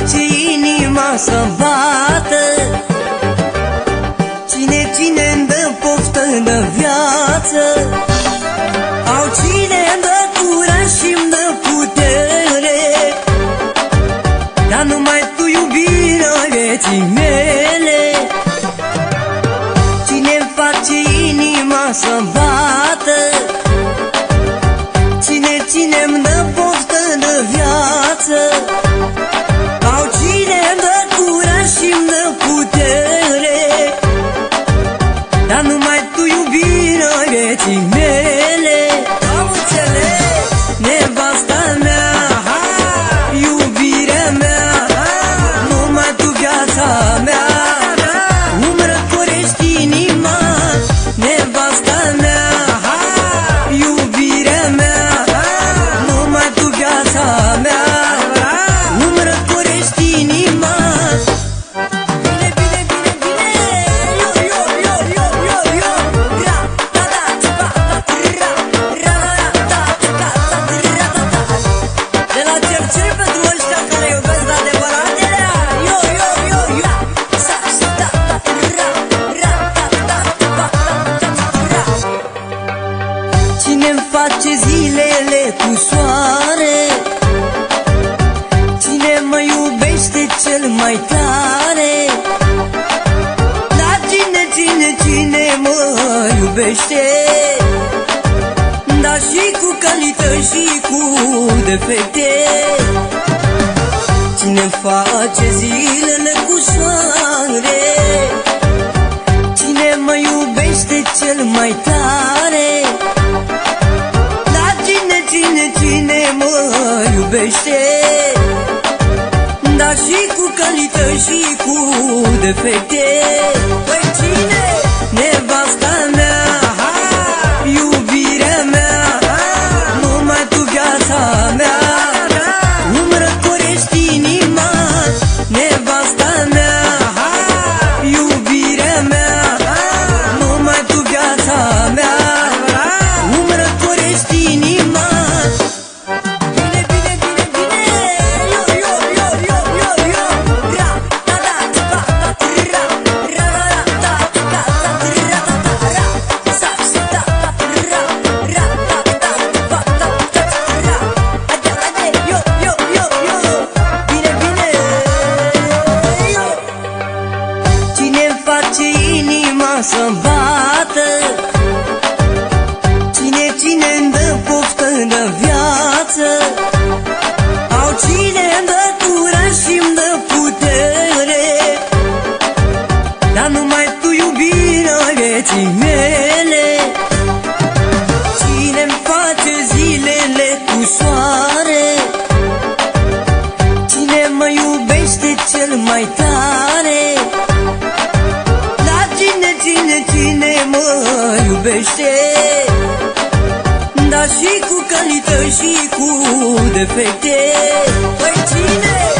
face inima să bată? Cine-mi dă poftă de viață? Au cine-mi dă curaj și-mi dă putere? Dar numai tu, iubirea vieții mele. Cine-mi face inima să bată? Cine-mi dă poftă de viață? Au cine-mi dă curaj și-mi dă putere? Dar numai tu, iubirea vieții mele. Am înțeles, nevasta mea, iubirea mea, numai tu, viața mea, îmi răcorești inima. Nevasta mea, iubirea mea, numai tu, viața mea, îmi răcorești inima. Cine-mi face zilele cu soare? Cine mă iubește cel mai tare? Dar cine mă iubește? Dar și cu calități și cu defecte. Cine-mi face zilele cu soare? Cine mă iubește cel mai tare? Cine mă iubește? Dar și cu calități și cu defecte. Păi cine? Nevasta mea, iubirea mea, numai tu, viața mea, îmi răcorești inima. Nevasta mea, iubirea mea, numai tu, viața mea, îmi răcorești inima. Cine-mi face inima să bată? Cine-mi dă poftă de viață? Au cine-mi dă curaj și-mi dă putere? Dar numai tu, iubirea vieții mele. Cine-mi face zilele cu soare? Cine mă iubește cel mai tare? Dar cine mă iubește? Dar și cu calități și cu defecte. Păi cine?